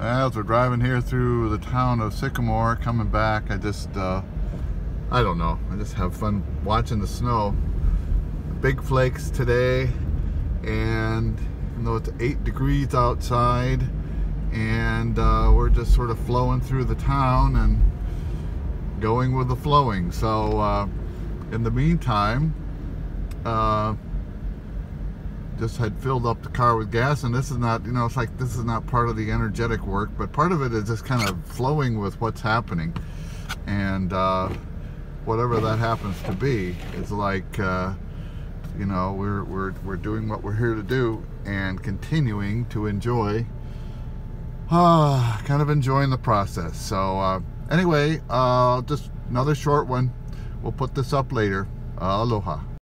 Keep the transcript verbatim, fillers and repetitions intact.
As we're driving here through the town of Sycamore, coming back, I just, uh, I don't know, I just have fun watching the snow. Big flakes today, and even though it's eight degrees outside, and uh, we're just sort of flowing through the town and going with the flowing. So uh, in the meantime, uh, just had filled up the car with gas, and this is not, you know, it's like this is not part of the energetic work, but part of it is just kind of flowing with what's happening, and uh, whatever that happens to be is like, uh, you know, we're, we're, we're doing what we're here to do and continuing to enjoy, uh, kind of enjoying the process. So uh, anyway, uh, just another short one. We'll put this up later. Uh, aloha.